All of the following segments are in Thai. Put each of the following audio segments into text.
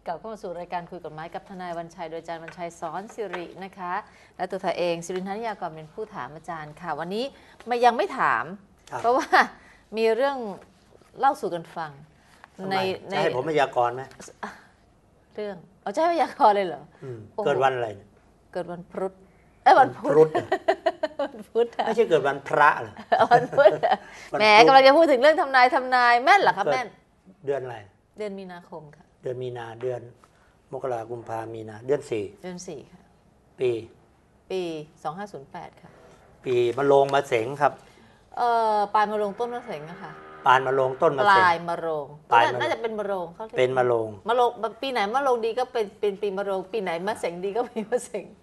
กลับเข้ามาสู่รายการคุยกฎหมายกับทนายวันชัยโดยอาจารย์วันชัยสอนสิรินะคะและตัวเธอเองสิรินทนิยากรเป็นผู้ถามอาจารย์ค่ะวันนี้ยังไม่ถามเพราะว่ามีเรื่องเล่าสู่กันฟังในให้ผมพยากรณ์ไหมเรื่องจะให้พยากรณ์เลยเหรอเกิดวันอะไรเกิดวันพุธวันพุธวันพุธไม่ใช่เกิดวันพระเหรอวันพุธแหมกำลังจะพูดถึงเรื่องทำนายแม่นเหรอครับแม่นเดือนอะไรเดือนมีนาคมค่ะเดือนมีนาเดือนมกราคมกุมภามีนาเดือน 4ค่ะปี 2508ค่ะปีมะโรงมะเสงครับปลายมะโรงต้นมะเสงอะค่ะปลายมะโรงต้นมะเสงปลายมะโรงน่าจะเป็นมะโรงเขาเป็นมะโรงปีไหนมะโรงดีก็เป็นปีมะโรงปีไหนมะเสงดีก็ปีมะเสง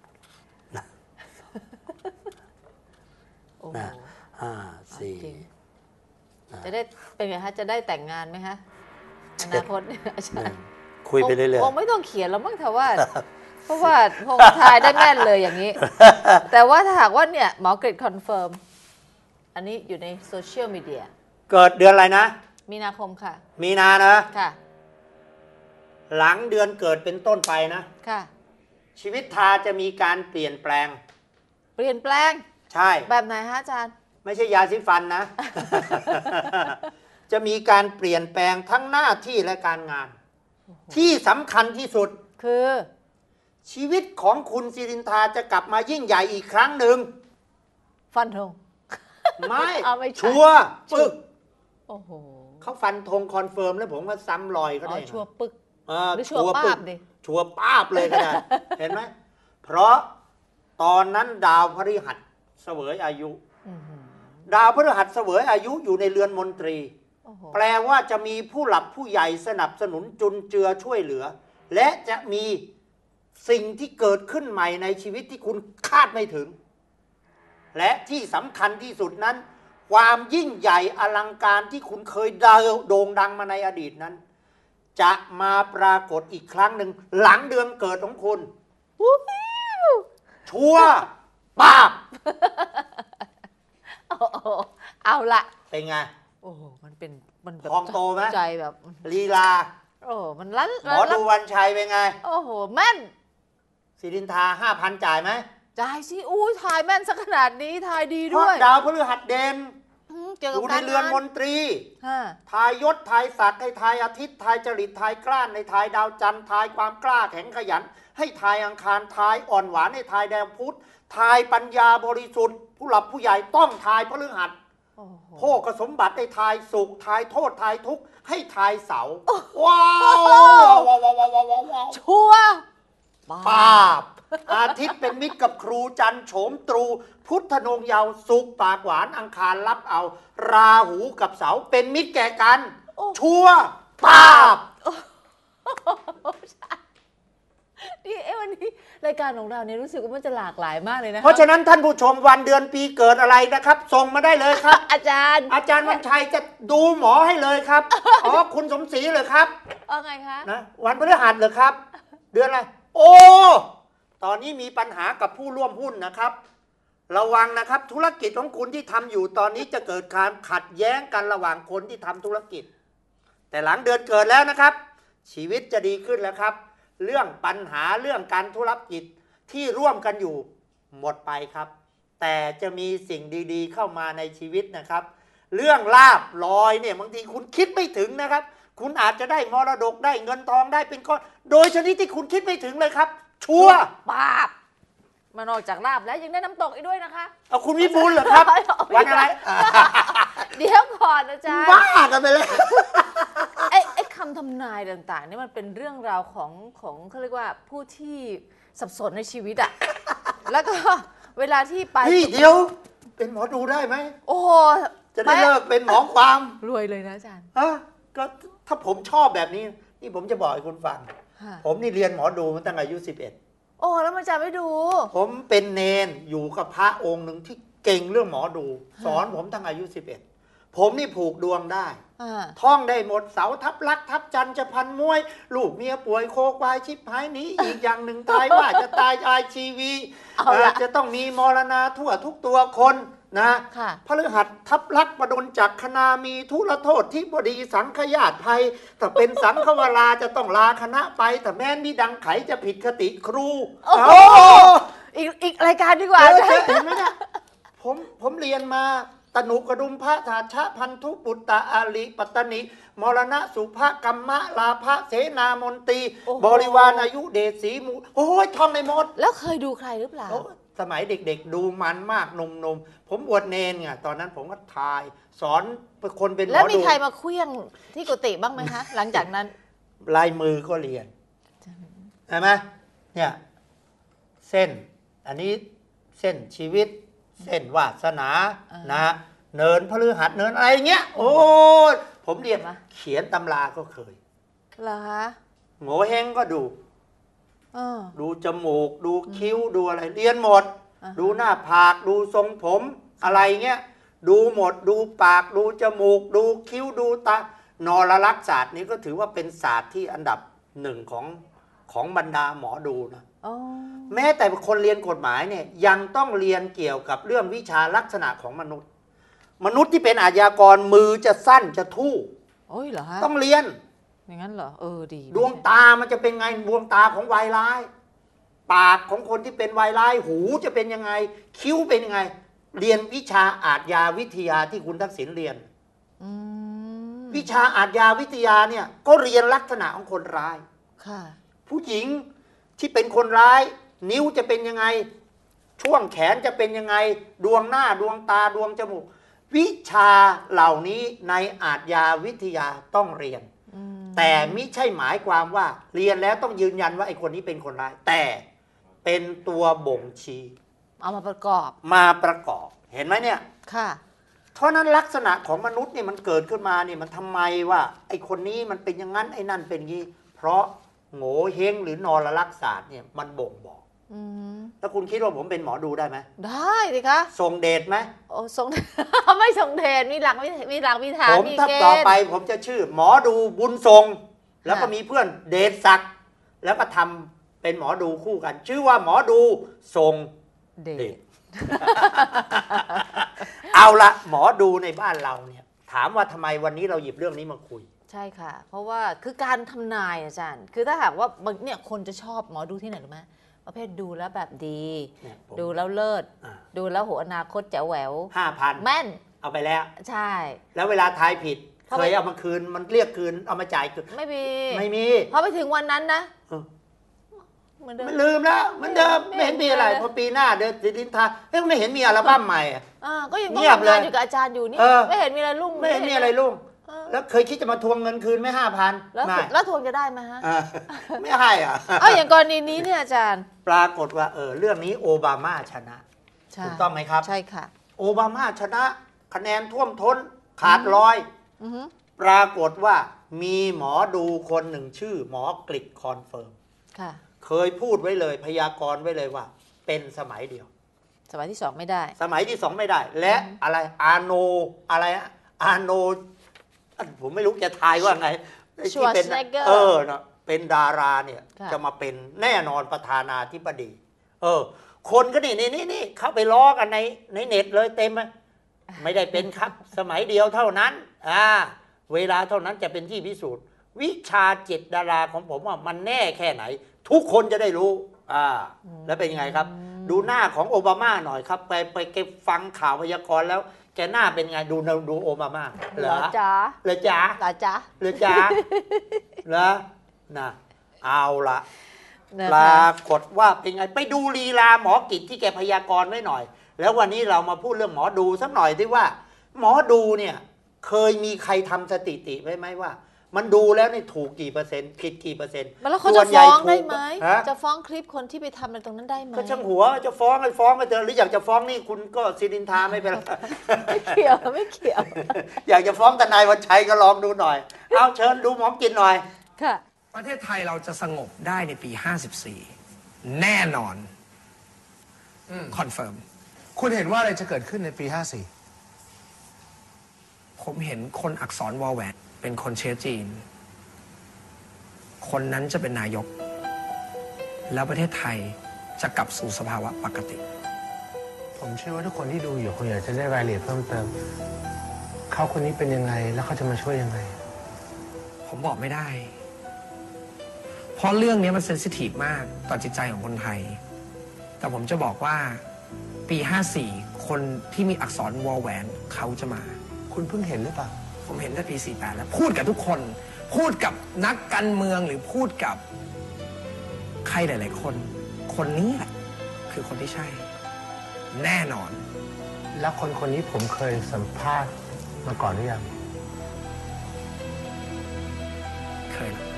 โอ้โห 4 จะได้เป็นไงคะจะได้แต่งงานไหมคะอนาคตอาจารย์คุยไปเรื่อยๆคงไม่ต้องเขียนแล้วมั้งแต่ว่าเพราะว่าคงทายได้แม่นเลยอย่างนี้ แต่ว่าถ้าหากว่าเนี่ยหมอกฤษคอนเฟิร์มอันนี้อยู่ในโซเชียลมีเดียเกิดเดือนอะไรนะมีนาคมค่ะมีนานะค่ะหลังเดือนเกิดเป็นต้นไปนะค่ะชีวิตทาจะมีการเปลี่ยนแปลงใช่แบบไหนฮะอาจารย์ไม่ใช่ยาสีฟันนะ จะมีการเปลี่ยนแปลงทั้งหน้าที่และการงานที่สำคัญที่สุดคือชีวิตของคุณสิรินทาจะกลับมายิ่งใหญ่อีกครั้งหนึ่งฟันธงไม่ชัวร์ปึ๊กโอ้โหเขาฟันธงคอนเฟิร์มแล้วผมก็ซ้ำรอยเขาได้ชัวร์ปึ๊กหรือชัวร์ป้าบดิชัวร์ป้าบเลยก็ได้เห็นไหมเพราะตอนนั้นดาวพฤหัสเสวยอายุดาวพฤหัสเสวยอายุอยู่ในเรือนมนตรีแปลว่าจะมีผู้หลักผู้ใหญ่สนับสนุนจุนเจือช่วยเหลือและจะมีสิ่งที่เกิดขึ้นใหม่ในชีวิตที่คุณคาดไม่ถึงและที่สำคัญที่สุดนั้นความยิ่งใหญ่อลังการที่คุณเคยโด่งดังมาในอดีตนั้นจะมาปรากฏอีกครั้งหนึ่งหลังเดือนเกิดของคุณชัวร์ป้าบเอาละเป็นไงโอ้มันแบบทองโตไหมใจแบบลีลามันลั่นหมอดูวันชัยเป็นไงโอ้โหแม่นสิรินทา 5,000 จ่ายไหมจ่ายสิอู้ทายแม่นสักขนาดนี้ทายดีด้วยดาวพฤหัสเด่นอยู่ในเรือนมนตรีทายยศทายศักดิ์ให้ทายอาทิตย์ทายจริตทายกล้านในทายดาวจันทร์ทายความกล้าแข็งขยันให้ทายอังคารทายอ่อนหวานให้ทายดาวพุธทายปัญญาบริสุทธิ์ผู้หลักผู้ใหญ่ต้องทายพฤหัสโภคสมบัติให้ทายสุขทายโทษทายทุกข์ให้ทายเสาว้าวชัวร์ป้าบอาทิตย์เป็นมิตรกับครูจันทร์โฉมตรูพุทธนงเยาว์สุขปากหวานอังคารรับเอาราหูกับเสาเป็นมิตรแก่กันชัวร์ป้าบนี่วันนี้รายการของเราเนี่ยรู้สึกว่ามันจะหลากหลายมากเลยนะเพราะฉะนั้นท่านผู้ชมวันเดือนปีเกิดอะไรนะครับส่งมาได้เลยครับอาจารย์วันชัยจะดูหมอให้เลยครับคุณสมศรีเลยครับไงคะนะวันพฤหัสเหรอครับเดือนอะไรโอ้ตอนนี้มีปัญหากับผู้ร่วมหุ้นนะครับระวังนะครับธุรกิจของคุณที่ทำอยู่ตอนนี้จะเกิดการขัดแย้งกันระหว่างคนที่ทำธุรกิจแต่หลังเดือนเกิดแล้วนะครับชีวิตจะดีขึ้นแล้วครับเรื่องปัญหาเรื่องการธุรกิจที่ร่วมกันอยู่หมดไปครับแต่จะมีสิ่งดีๆเข้ามาในชีวิตนะครับเรื่องลาภลอยเนี่ยบางทีคุณคิดไม่ถึงนะครับคุณอาจจะได้มรดกได้เงินทองได้เป็นก้อนโดยชนิดที่คุณคิดไม่ถึงเลยครับชัวร์ป้าบมานอกจากลาบแล้วยังได้น้ำตกอีกด้วยนะคะเอาคุณวิบูลย์เหรอครับวันอะไรเดี๋ยวก่อนอาจารย์บ้ากันไปเลยไอ้คำทำนายต่างๆนี่มันเป็นเรื่องราวของเขาเรียกว่าผู้ที่สับสนในชีวิตอะแล้วก็เวลาที่ไปเดี๋ยวเป็นหมอดูได้ไหมโอ้โหจะได้เลิกเป็นหมอความรวยเลยนะอาจารย์ก็ถ้าผมชอบแบบนี้นี่ผมจะบอกให้คุณฟังผมนี่เรียนหมอดูมาตั้งอายุ11 แล้วมันจะไม่ดูผมเป็นเนนอยู่กับพระองค์หนึ่งที่เก่งเรื่องหมอดูสอนผมตั้งอายุ11ผมนี่ผูกดวงได้ท่องได้หมดเสาทับลักทับจันจะพันมวยลูกเมียป่วยโคควายชิบหายนี้อีกอย่างหนึ่งตายว่าจะตายชีวีจะต้องมีมรณะทั่วทุกตัวคนนะค่ะพฤหัสทับลักษณ์ประดลจักรคณามีทุรโทษที่บดีสังขยาตภัยถ้าเป็นสังฆวราจะต้องลาคณะไปแต่แม้นมีดังไขจะผิดคติครูโอ้โห อีกรายการดีกว่าเจใช่อเห็นไหมเนี่ยผมเรียนมาตนุกระดุมพระธาชะพันธุปุตตะอาลีปัตตนิมรณะสุภกรรมะลาภเสนามนตรีบริวารอายุเดชสีมูโอ้ยท่องในหมดแล้วเคยดูใครหรือเปล่าโอ้สมัยเด็กๆ ดูมันมากนมผมบวชเนนไงตอนนั้นผมก็ทายสอนคนเป็นหมอดูแล้วมีใครมาเคลี้ยงที่กุฏิบ้างไหมคะ หลังจากนั้นลายมือก็เรียนใช่ไหมเนี่ยเส้นอันนี้เส้นชีวิต เส้นวาสนานะเนินพฤหัสเนินอะไรเงี้ยโอ้ผมเรียนเขียนตำราก็เคยเหรอคะโง่เฮงก็ดูเออดูจมูกดูคิ้วดูอะไรเรียนหมด ดูหน้าผากดูทรงผมอะไรเงี้ยดูหมดดูปากดูจมูก ดูคิ้วดูตานรลักษณ์ศาสตร์นี้ก็ถือว่าเป็นศาสตร์ที่อันดับหนึ่งของบรรดาหมอดูนะอ๋อแม้แต่คนเรียนกฎหมายเนี่ยยังต้องเรียนเกี่ยวกับเรื่องวิชาลักษณะของมนุษย์ มนุษย์ที่เป็นอาชญากรมือจะสั้นจะทู่โอ้ยเหรอฮะต้องเรียนอย่างนั้นเหรอดีดวงตามันจะเป็นไงดวงตาของวายร้าย ปากของคนที่เป็นวายร้ายหูจะเป็นยังไง คิ้วเป็นยังไง เรียนวิชาอาชญาวิทยาที่คุณทักษิณเรียนอืมวิชาอาชญาวิทยาเนี่ยก็เรียนลักษณะของคนร้ายค่ะผู้หญิงที่เป็นคนร้าย นิ้วจะเป็นยังไง ช่วงแขนจะเป็นยังไง ดวงหน้าดวงตาดวงจมูก วิชาเหล่านี้ในอาชญาวิทยาต้องเรียน แต่มิใช่หมายความว่าเรียนแล้วต้องยืนยันว่าไอ้คนนี้เป็นคนร้าย แต่เป็นตัวบ่งชี้เอามาประกอบมาประกอบเห็นไหมเนี่ยค่ะเพราะนั้นลักษณะของมนุษย์เนี่ยมันเกิดขึ้นมาเนี่ยมันทำไมว่าไอ้คนนี้มันเป็นอย่างนั้นไอ้นั่นเป็นอย่างนี้ เพราะโง่เฮงหรือนรลักษณ์ศาสตร์เนี่ยมันบ่งบอกอืมแล้วคุณคิดว่าผมเป็นหมอดูได้ไหมได้สิคะทรงเดชไหมโอ้ทรง ไม่ทรงเดชมีหลักมีฐานผมมีถ้าเกต่อณฑ์ไปผมจะชื่อหมอดูบุญทรง แล้วก็มีเพื่อนเดชศักดิ์แล้วก็ทำเป็นหมอดูคู่กัน ชื่อว่าหมอดูทรงเดเดชช เอาละหมอดูในบ้านเราเนี่ยถามว่าทำไมวันนี้เราหยิบเรื่องนี้มาคุยใช่ค่ะ เพราะว่าคือการทำนายอาจารย์ คือถ้าหากว่าบางเนี่ยคนจะชอบหมอดูที่ไหนรู้ไหมประเภทดูแล้วแบบดีเนี่ยผมดูแล้วเลิศอ่าดูแล้วโหอนาคตแจ๋วแหวว 5,000 แม่นเอาไปแล้วใช่แล้วเวลาทายผิดเพราะเคยเอามาคืนมันเรียกคืนเอามาจ่ายคืนไม่มีไม่มีพอไปถึงวันนั้นนะเออเหมือนเดิมมันลืมแล้วเหมันเดิมไม่ไม่เห็นมีอะไรไม่พอปีหน้าเดือนสินทาเฮ้ยไม่เห็นมีอัลบั้มใหม่อะก็ยังเงียบทำงานเลยอยู่กับอาจารย์อยู่นี่เออไม่เห็นมีอะไรรุ่งไม่เห็นมีอะไรลุงเออแล้วเคยคิดจะมาทวงเงินคืนไหม5,000 แล้วไม่แล้วทวงจะได้ไหมฮะอ่าไม่ให้อ่ะเอาอย่างกรณีนี้เนี่ยอาจารย์ปรากฏว่าเรื่องนี้โอบามาชนะใช่ถูกต้องไหมครับใช่ค่ะโอบามาชนะคะแนนท่วมท้นขาดลอยอือฮึปรากฏว่ามีหมอดูคนหนึ่งชื่อหมอกฤษคอนเฟิร์มค่ะเคยพูดไว้เลยพยากรณ์ไว้เลยว่า เป็นสมัยเดียวสมัยที่สองไม่ได้สมัยที่สองไม่ได้ และอะไรอาโนอะไรอะอาโนผมไม่รู้จะทายว่าไงที่เป็น Schwarzenegger นะเป็นดาราเนี่ยค่ะจะมาเป็นแน่นอนประธานาธิบดี คนก็นี่เข้าไปล้อกันในเน็ตเลยเต็มเลยไม่ได้เป็นครับ สมัยเดียวเท่านั้นเวลาเท่านั้นจะเป็นที่พิสูจน์ วิชาจิตดาราของผมว่ามันแน่แค่ไหน ทุกคนจะได้รู้แล้วเป็นยังไงครับ ดูหน้าของโอบามาหน่อยครับไปเก็บฟังข่าวพยากรณ์แล้วแกหน้าเป็นไงดูโอบามาเหรอจ๋าเหรอจ๊ะหลาจ๋าเหรอจ๊ะเหรอนะเอาละนะปคะรากฏว่าเป็นไงไปดูลีลาหมอกิจที่แกพยากรณ์ไว้หน่อย แล้ววันนี้เรามาพูดเรื่องหมอดูสักหน่อยที่ว่า หมอดูเนี่ยเคยมีใครทำสถิติไว้ไหมว่า มันดูแล้วนี่ถูกกี่เปอร์เซ็นต์ผิดกี่เปอร์เซ็นต์แล้วเขาส่จะวนใหญ่ฟ้องถูกได้ไหมฮะจะฟ้องคลิปคนที่ไปทำอะไรตรงนั้นได้ไหมก็ช่างหัวจะฟ้องไปฟ้องไปเถอะหรืออยากจะฟ้องนี่คุณก็สิรินทาไม่เป็นไรไม่เกี่ยวไม่เกี่ยวอยากจะฟ้องทนายวันชัยก็ลองดูหน่อย เอาเชิญดูหมอกินหน่อยค่ะประเทศไทยเราจะสงบได้ในปี 54 แน่นอนคอนเฟิร์มคุณเห็นว่าอะไรจะเกิดขึ้นในปีผมเห็นคนอักษรวอแหวนเป็นคนเชื้อจีน คนนั้นจะเป็นนายก แล้วประเทศไทยจะกลับสู่สภาวะปกติ 54 ผมเชื่อว่าทุกคนที่ดูอยู่คงอยากจะได้รายละเอียดเพิ่มเติม เขาคนนี้เป็นยังไง แล้วเขาจะมาช่วยยังไงผมบอกไม่ได้ เพราะเรื่องนี้มันเซนซิทีฟมากต่อจิตใจของคนไทย แต่ผมจะบอกว่าปี 54 คนที่มีอักษรวอแหวนเขาจะมาคุณเพิ่งเห็นหรือเปล่าผมเห็นตั้งปี 48 แล้ว พูดกับทุกคน พูดกับนักการเมืองหรือพูดกับใครหลาย ๆ คน คนนี้แหละคือคนที่ใช่ แน่นอนแล้วคนคนนี้ผมเคยสัมภาษณ์มาก่อนหรือยังเคยนะ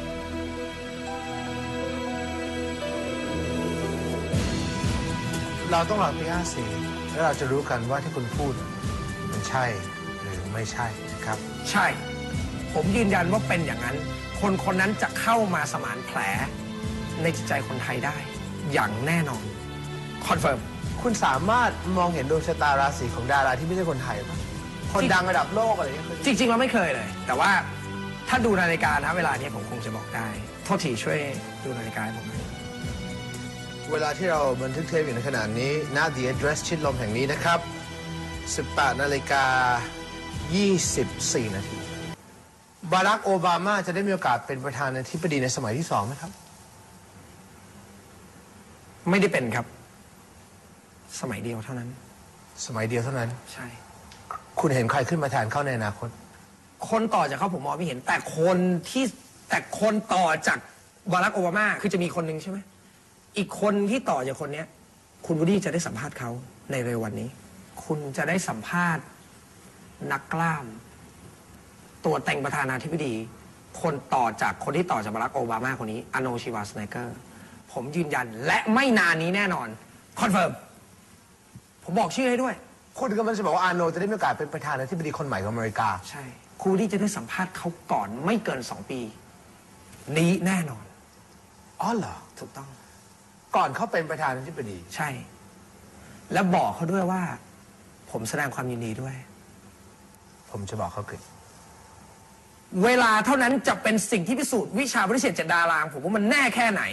เราต้องรอปี54แล้วเราจะรู้กันว่าที่คุณพูดมันใช่หรือไม่ใช่ครับใช่ ผมยืนยันว่าเป็นอย่างนั้น คนคนนั้นจะเข้ามาสมานแผลในจิตใจคนไทยได้ อย่างแน่นอน คอนเฟิร์มคุณสามารถมองเห็นดวงชะตาราศีของดาราที่ไม่ใช่คนไทยป่ะคนดังระดับโลกอะไรอย่างเงี้ยเคยจริง ๆ เราไม่เคยเลย แต่ว่าถ้าดูนาฬิกานะเวลานี้ผมคงจะบอกได้ โทษทีช่วยดูนาฬิกาให้ผมหน่อยเวลาที่เราบันทึกเทปอยู่ในขณะนี้ณ The Address ชิดลมแห่งนี้นะครับ 18:24 นาที บารักโอบามาจะได้มีโอกาสเป็นประธานาธิบดีในสมัยที่2ไหมครับไม่ได้เป็นครับ สมัยเดียวเท่านั้นสมัยเดียวเท่านั้นใช่คุณเห็นใครขึ้นมาแทนเข้าในอนาคตคนต่อจากเขาผมมองไม่เห็น แต่คนต่อจากบารักโอบามาคือจะมีคนหนึ่งใช่ไหมอีกคนที่ต่อจากคนเนี้ย คุณวูดดี้จะได้สัมภาษณ์เขาในเร็ววันนี้ คุณจะได้สัมภาษณ์นักกล้าม ตัวแต่งประธานาธิบดี คนต่อจากคนที่ต่อจากบารักโอบามาคนนี้อาโนชิวาสไนเกอร์ผมยืนยันและไม่นานนี้แน่นอนคอนเฟิร์มผมบอกชื่อให้ด้วยคุณกำลังจะบอกว่าอาโนจะได้มีโอกาสเป็นประธานาธิบดีคนใหม่ของอเมริกาใช่ครูที่จะได้สัมภาษณ์เขาก่อนไม่เกิน2 ปี นี้แน่นอนอ๋อเหรอถูกต้องก่อนเขาเป็นประธานาธิบดีใช่ และบอกเขาด้วยว่า ผมแสดงความยินดีด้วยผมจะบอกเขาเกิดเวลาเท่านั้นจะเป็นสิ่งที่พิสูจน์วิชาบริเศษ7 ดารางผมว่ามันแน่แค่ไหน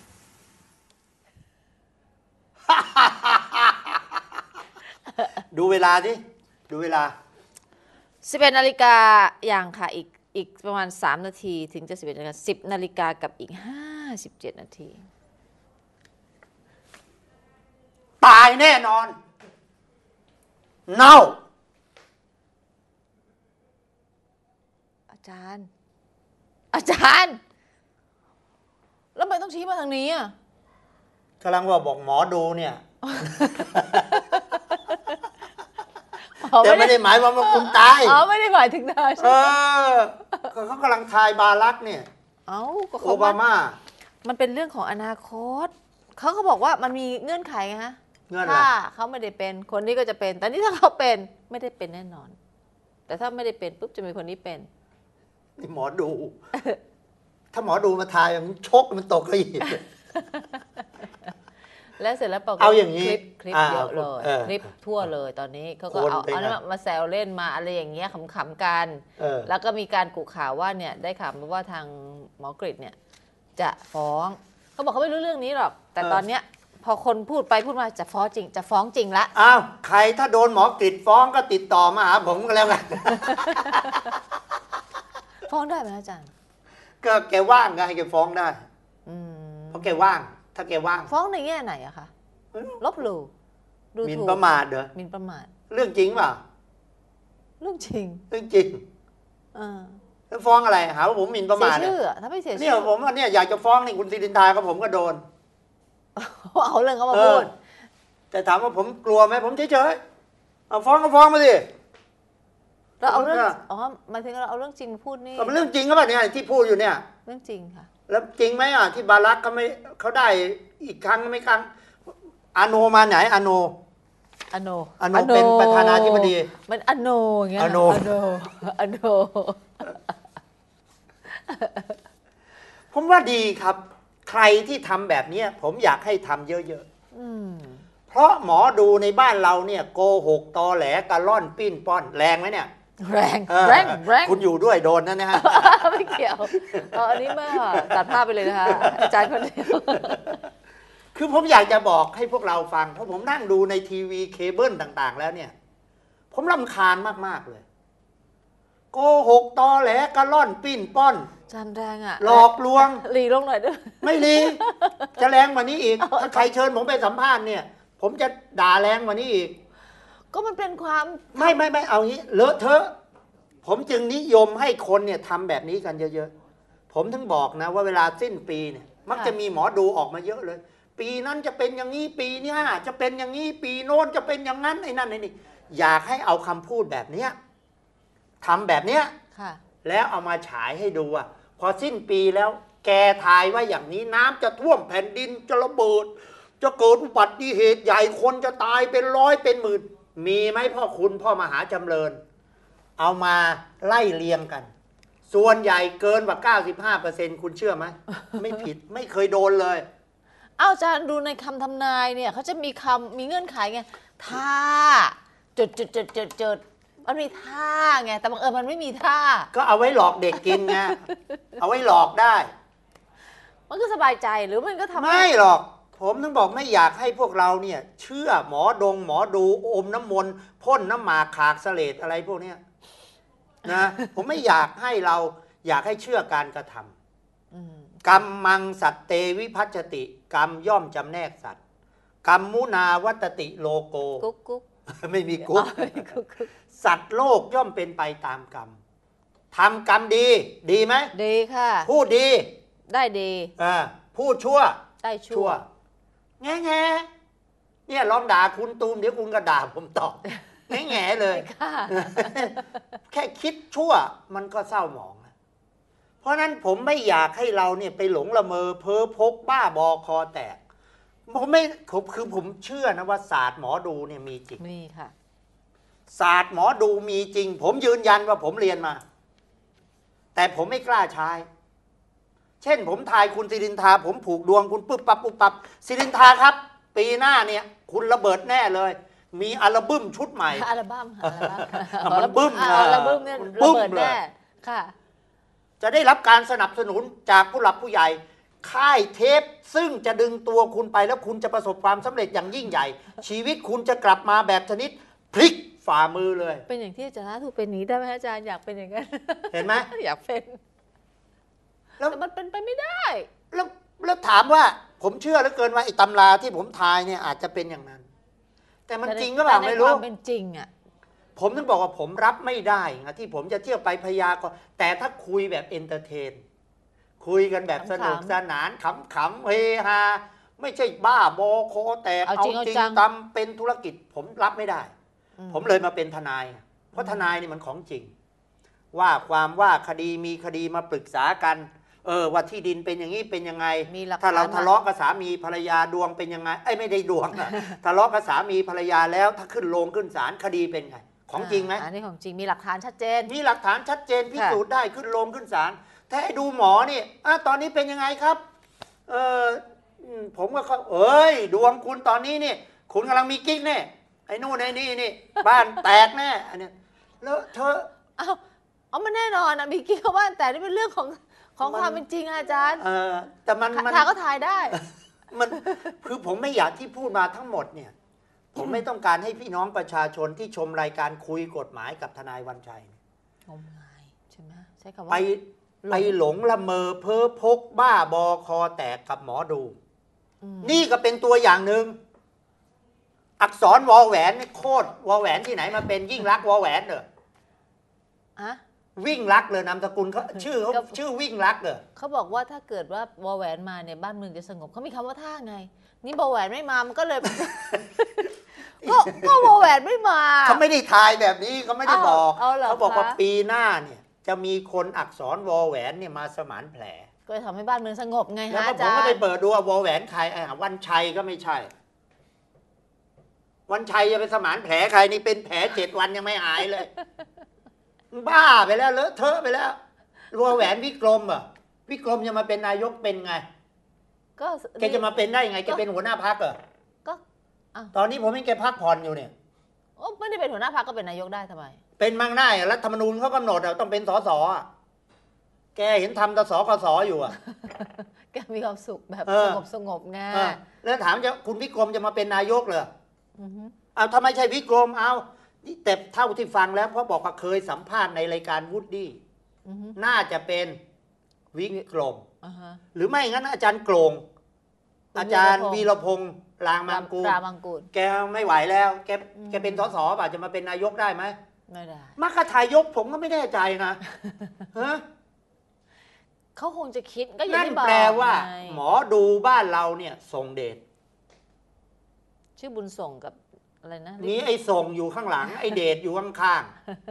ดูเวลาดิดูเวลา 11 นาฬิกาอย่างค่ะอีกประมาณ3 นาทีถึงจะ11 นาฬิกา10 นาฬิกากับอีก57 นาทีตายแน่นอน เน่าอาจารย์ แล้วทำไมต้องชี้มาทางนี้อ่ะกำลังว่าบอกหมอดูเนี่ย แต่ไม่ได้หมายความว่าคุณตายอ๋อไม่ได้หมายถึงเธอใช่เอไหมอเขากำลังทายบารักเนี่ยเอ้าก็โอเขาบามามันเป็นเรื่องของอนาคตเขาก็บอกว่ามันมีเงื่อนไขไงฮะเงื่อนอะไรถ้าเขาไม่ได้เป็นคนนี้ก็จะเป็น แต่นี่ถ้าเขาเป็นไม่ได้เป็นแน่นอน แต่ถ้าไม่ได้เป็นปุ๊บจะมีคนนี้เป็นนี่หมอดู ถ้าหมอดูมาทายมันชกมันตกเลยแล้วเสร็จแล้วปรากฏเอาอย่างนี้คลิปเยอะเลย คลิปทั่วเลยตอนนี้เขาก็คนเอาไปอันนั้นนะมาแซวเล่นมาอะไรอย่างเงี้ยขำๆกัน แล้วก็มีการกุข่าวว่าเนี่ยได้ข่าวมาว่าทางหมอกฤษเนี่ยจะฟ้องเขาบอกเขาไม่รู้เรื่องนี้หรอก แต่ตอนเนี้ยพอคนพูดไปพูดมาจะฟ้องจริงละอ้าวใครถ้าโดนหมอกฤษฟ้องก็ติดต่อมาหาผมก็แล้วกันฟ้องได้ไหมอาจารย์ก็แกว่างก็ให้แกฟ้องได้อืมเพราะแกว่าง ถ้าแกว่างฟ้องในแง่ไหนอะคะลบหลู่ดูหมิ่นถูกประมาทเหรอหมิ่นประมาทเรื่องจริงเปล่าเรื่องจริงเรื่องจริงเออแล้วฟ้องอะไรหาว่าผมหมิ่นประเสีมาย ทชื่ออะถ้าไม่เสียเนี่ชื่ยผมว่าเนี่ยอยากจะฟ้องนี่คุณสิรินทากับผมก็โดนเอาเรื่องเขามาพูดแต่ถามว่าผมกลัวไหมผมเฉยๆเอาฟ้องก็ฟ้องมาสิเราเอาเรื่องผมก็อ๋อหมายถึงเราเอาเรื่องจริงมาพูดนี่ก็มันเรื่องจริงก็แบบเนี่ยที่พูดอยู่เนี่ยเรื่องจริงค่ะแล้วจริงไหมอ่ะที่บารักเขาได้อีกครั้งไม่ครั้งอาโนมาไหนอาโนอโนอโนเป็นประธานาธิบดีมันอโนอย่างเงี้ยอโนอโนผมว่าดีครับ ใครที่ทำแบบเนี้ยผมอยากให้ทำเยอะๆเพราะหมอดูในบ้านเราเนี่ยโกหกตอแหลกะล่อนปิ้นป้อนแรงไหมเนี่ยแรงเออแรงคุณอยู่ด้วยโดนนะฮะไม่เกี่ยวอันนี้เมื่อตัดภาพไปเลยนะคะอาจารย์คนเดียวคือผมอยากจะบอกให้พวกเราฟังเพราะผมนั่งดูในทีวีเคเบิลต่างๆ แล้วเนี่ย ผมรำคาญมากๆเลยโกหกตอแหลกระล่อนปิ้นป้อนจานแรงอ่ะหลอกลวงหลีลงหน่อยด้วยไม่รีจะแรงกว่านี้อีกถ้าใครเชิญผมไปสัมภาษณ์เนี่ย ผมจะด่าแรงกว่านี้อีกก็มันเป็นความไม่เอางี้เลอะเทอะผมจึงนิยมให้คนเนี่ยทำแบบนี้กันเยอะๆผมถึงบอกนะว่าเวลาสิ้นปีเนี่ยมักจะมีหมอดูออกมาเยอะเลย ปีนั้นจะเป็นอย่างนี้ปีนี้จะเป็นอย่างนี้ปีโน้นจะเป็นอย่างนั้นไอ้นั่นไอ้นี่อยากให้เอาคำพูดแบบเนี้ยทำแบบเนี้ยค่ะแล้วเอามาฉายให้ดูว่าพอสิ้นปีแล้วแกทายว่าอย่างนี้น้ำจะท่วมแผ่นดินจะระเบิด จะเกิดอุบัติเหตุใหญ่คนจะตายเป็นร้อยเป็นหมื่นมีไหมพ่อคุณพ่อมหาจำเริญเอามาไล่เรียงกัน ส่วนใหญ่เกินกว่า 95% คุณเชื่อไหม ไม่ผิดไม่เคยโดนเลยเอาอาจารย์ดูในคำทำนายเนี่ยเขาจะมีมีเงื่อนไขไงท่าจุดมันมีท่าไงแต่บังเอิญมันไม่มีท่าก็เอาไว้หลอกเด็กกินไง เอาไว้หลอกได้มันก็สบายใจหรือมันก็ทำให้ไม่หรอก ผมถึงบอกไม่อยากให้พวกเราเนี่ยเชื่อหมอดูอมน้ำมนต์พ่นน้ำหมากขากเสลดอะไรพวกเนี้ยนะ ผมไม่อยากให้เราอยากให้เชื่อการกระทำกรรมมังสัตเตวิพัชชติ กรรมย่อมจำแนกสัตว์ กรรมมุนาวัตติโลโกกุ๊กไม่มีกุ๊กกุ๊กสัตว์โลกย่อมเป็นไปตามกรรมทำกรรมดีดีไหมดีค่ะพูดดีได้ดีพูดชั่วได้ชั่วแง่เนี่ยลองด่าคุณตูมเดี๋ยวคุณก็ด่าผมตอบแง่เลยค่ะแค่คิดชั่วมันก็เศร้าหมองนะเพราะนั้นผมไม่อยากให้เราเนี่ยไปหลงละเมอเพ้อพกบ้าบอคอแตกผมเชื่อนะว่าศาสตร์หมอดูเนี่ยมีจริงมีค่ะศาสตร์หมอดูมีจริง ผมยืนยันว่าผมเรียนมา แต่ผมไม่กล้าใช้ เช่นผมทายคุณสิรินทราผมผูกดวงคุณปุ๊บปั๊บสิรินทราครับ ปีหน้าเนี่ย คุณระเบิดแน่เลย มีอัลบั้มชุดใหม่อัลบั้มค่ะมันบึ้มอัลบั้มเนี่ยมันระบึ้มเบิดเลยแน่ค่ะจะได้รับการสนับสนุนจากผู้หลักผู้ใหญ่ ค่ายเทปซึ่งจะดึงตัวคุณไปแล้วคุณจะประสบความสำเร็จอย่างยิ่งใหญ่ ชีวิตคุณจะกลับมาแบบชนิดพลิกฝ่ามือเลยเป็นอย่างที่อาจารย์ถูกเป็นนี้ได้ไหมอาจารย์อยากเป็นอย่างนั้นเห็นไหมอยากเป็นแล้วแต่มันเป็นไปไม่ได้แล้วถามว่าผมเชื่อเหลือเกินว่าไอ้ตำราที่ผมทายเนี่ยอาจจะเป็นอย่างนั้น แต่มันจริงก็เปล่าไม่รู้แต่ในความเป็นจริงอ่ะผมถึงบอกว่าผมรับไม่ได้นะที่ผมจะเที่ยวไปพยากรณ์แต่ถ้าคุยแบบเอนเตอร์เทน คุยกันแบบสนุกสนานขำๆเฮฮาไม่ใช่บ้าบอคอแตกเอาจริงจริงเอาจังตำเป็นธุรกิจผมรับไม่ได้ ผมเลยมาเป็นทนาย เพราะทนายนี่มันของจริง ว่าความว่าคดีมีคดีมาปรึกษากันว่าที่ดินเป็นอย่างนี้เป็นยังไงมีหลักฐานถ้าเราทะเลาะกับสามีภรรยาดวงเป็นยังไงไม่ได้ดวงอะ ทะเลาะกับสามีภรรยาแล้วถ้าขึ้นโรงขึ้นศาลคดีเป็นไง ของจริงไหมอันนี้ของจริงมีหลักฐานชัดเจนมีหลักฐานชัดเจนพิสูจน์ได้ขึ้นโรงขึ้นศาลถ้าให้ดูหมอนี่ตอนนี้เป็นยังไงครับผมก็ดวงคุณตอนนี้นี่คุณกำลังมีกิ๊กแน่ไอ้นู่นไอ้นี่บ้านแตกแน่อันเนี้ยแล้วเธอเอามันแน่นอนนะมีเกี่ยวบ้านแต่นี่เป็นเรื่องของความเป็นจริงอะอาจารย์แต่มันทายก็ทายได้มันคือผมไม่อยากที่พูดมาทั้งหมดเนี่ย ผมไม่ต้องการให้พี่น้องประชาชนที่ชมรายการคุยกฎหมายกับทนายวันชัยงมงายใช่ไหมใช้คำว่าไปหลงละเมอเพ้อพกบ้าบอคอแตกกับหมอดู นี่ก็เป็นตัวอย่างหนึ่งอักษรวอแหวนนี่โคตรวอแหวนที่ไหนมาเป็นยิ่งรักวอแหวนเหรออะวิ่งรักเลยนามสกุลเขาชื่อวิ่งรักเหรอเขาบอกว่าถ้าเกิดว่าวอแหวนมาเนี่ยบ้านเมืองจะสงบเขามีคำว่าท่าไง นี่วอแหวนไม่มามันก็เลย ก็วอแหวนไม่มาเขาไม่ได้ทายแบบนี้เขาไม่ได้บอกเอาเหรอเขาบอกว่าคะปีหน้าเนี่ย จะมีคนอักษรวอแหวนเนี่ยมาสมานแผลก็จะทำให้บ้านเมืองสงบไงแล้วฮะก็อาผมจารก็ไปย์เปิดดูว่าวอแหวนใครวันชัยก็ไม่ใช่ วันชัยจะไปสมานแผลใครนี่เป็นแผล7 วันยังไม่หายเลย บ้าไปแล้วเลอะเทอะไปแล้ววอแหวนวิกรมอ่ะวิกรมจะมาเป็นนายกเป็นไงก็แกจะมาเป็นได้ไงแกเป็นหัวหน้าพรรคเหรอก็อ้าวตอนนี้ผมให้แกพักผ่อนอยู่เนี่ยโอ้ไม่ได้เป็นหัวหน้าพรรคก็เป็นนายกได้ทำไมเป็นมั่งได้อะรัฐธรรมนูญเขากำหนดอะต้องเป็นสสอะแกเห็นทำตสกสอยู่อะแกมีความสุขแบบเออสงบไงแล้วถามจะคุณวิกรมจะมาเป็นนายกเหรออือฮึเอาถ้าไม่ใช่วิกรมเอานี่แต่เท่าที่ฟังแล้วเพราะบอกว่าเคยสัมภาษณ์ในรายการวูดดี้อือฮึน่าจะเป็นวิกรมอ่าฮะหรือไม่งั้นอาจารย์โกรงคุณอาจารย์วีวีรรพพงษ์รางมังกูลรามังกูลแกไม่ไหวแล้วแกอืมแกเป็นสสป่ะจะมาเป็นนายกได้ไหมไม่ได้มัคคทายกผมก็ไม่แน่ใจนะฮะเขาคงจะคิดก็อย่างนั่นที่บอกแปลว่าไงหมอดูบ้านเราเนี่ยทรงเดชชื่อบุญส่งกับอะไรนะมีไอ้ส่งอยู่ข้างหลัง ไอ้เดชอยู่ข้าง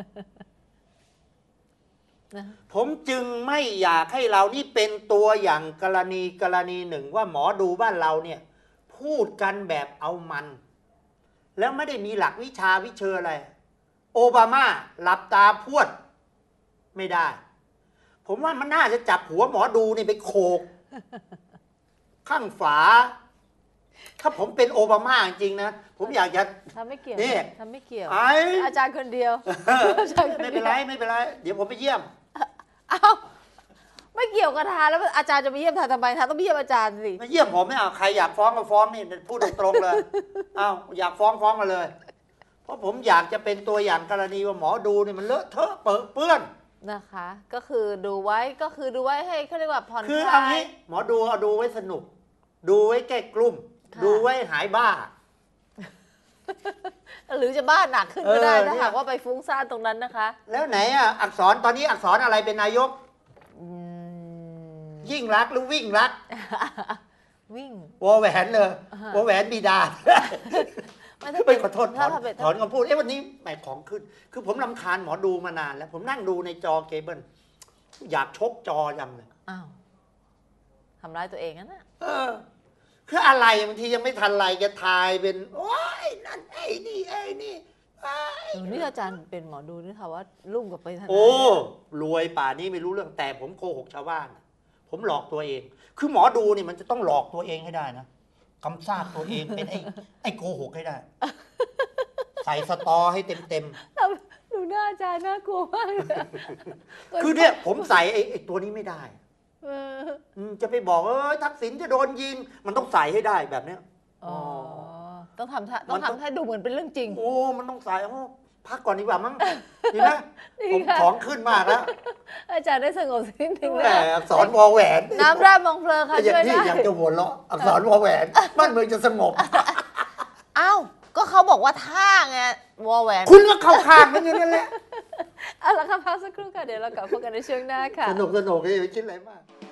นะๆผมจึงไม่อยากให้เรานี่เป็นตัวอย่างกรณีหนึ่งว่าหมอดูบ้านเราเนี่ย พูดกันแบบเอามัน แล้วไม่ได้มีหลักวิชาวิเชออะไร โอบามาหลับตาพวดไม่ได้ ผมว่ามันน่าจะจับหัวหมอดูนี่ไปโขก ข้างฝา ถ้าผมเป็นโอบามาจริงๆนะ ผมอยากจะทำไม่เกี่ยวนี่ทำไม่เกี่ยวไอ้อาจารย์คนเดียว อาจารย์คนไม่เดีเป็ยนวไรไม่เป็นไร เดี๋ยวผมไปเยี่ยมอ้าวไม่เกี่ยวกับทานแล้วอาจารย์จะไปเยี่ยมทานทำไมทานต้องไปเยี่ยมอาจารย์สิมาเยี่ยมผมไม่เอาใครอยากฟ้องก็ฟ้องนี่พูดตรงๆเลย เอาอยากฟ้องมาเลย เพราะผมอยากจะเป็นตัวอย่างกรณีว่าหมอดูนี่มันเลอะเทอะเปื้อนนะคะ ก็คือดูไว้ให้เขาเรียกว่าผ่อนคือคเอาลายงี้หมอดูเอาดูไว้สนุก ดูไว้แก้กลุ่มค่ะดูไว้หายบ้าหรือจะบ้าหนักขึ้นก็ได้เนี่ยถ้าหากว่าไปฟุ้งซ่านตรงนั้นนะคะแล้วไหนอ่ะอักษรตอนนี้อักษรอะไรเป็นนายกอืมยิ่งรักษณ์หรือวิ่งรักษณ์วิ่งวอแหวนเลยวอแหวนบิดาไม่ถ้าไม่ขอโทษถอนถ้าเป็นถอนคำพูดวันนี้แหมของขึ้น คือผมรำคาญหมอดูมานานแล้ว ผมนั่งดูในจอเคเบิลอยากชกจอยังเลยอ้าวทำร้ายตัวเองนะเออ คืออะไรบางทียังไม่ทันไรจะทายเป็นโอ้ยนั่นไอ้นี่ไอ้นี่ไอ้นี่อาจารย์เป็นหมอดูนี่ค่ะว่าลุ่มกับไปทนายโอ้รวยป่านี้ไม่รู้เรื่องแต่ผมโกหกชาวบ้าน ผมหลอกตัวเอง คือหมอดูนี่มันจะต้องหลอกตัวเองให้ได้นะกำซากตัวเองเป็นไอ้โกหกให้ได้ ใส่สตอให้เต็มดูหน้าอาจารย์น่ากลัวมากเลยๆคือเนี่ยผมใส่ไอ้ตัวนี้ไม่ได้เออจะไปบอกทักษิณจะโดนยิง มันต้องใส่ให้ได้แบบเนี้ยอ๋อต้องทำท่ามันต้องให้ดูเหมือนเป็นเรื่องจริงโอ้มันต้องใส่พักก่อนดีกว่ามั้งดีไหมดีผมค่ะของขึ้นมากแล้วอาจารย์ได้สงบสักนิดนึงแหมนะอักษรวอแหวนน้ำราดมองเพลิงค่ะอย่างช่วยที่ได้อยากจะหัวเราะอักษรวอแหวนบ้านเมืองจะสงบอ้าวก็เขาบอกว่าท่าไงวอแหวนคุณก็เข้าข้างมันอย่างนั้นแหละเอาละค่ะพักสักครู่ค่ะเดี๋ยวเรากลับพบกันในช่วงหน้าค่ะสนุกอย่าไปคิดอะไรมาก